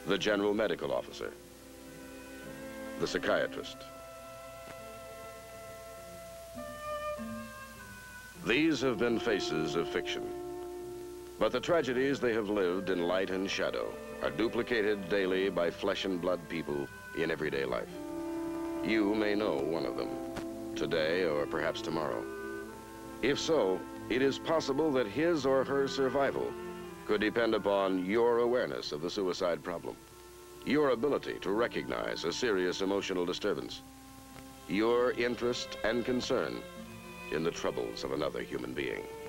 the general medical officer, the psychiatrist. These have been faces of fiction, but the tragedies they have lived in light and shadow are duplicated daily by flesh and blood people in everyday life. You may know one of them, today or perhaps tomorrow. If so, it is possible that his or her survival could depend upon your awareness of the suicide problem, your ability to recognize a serious emotional disturbance, your interest and concern in the troubles of another human being.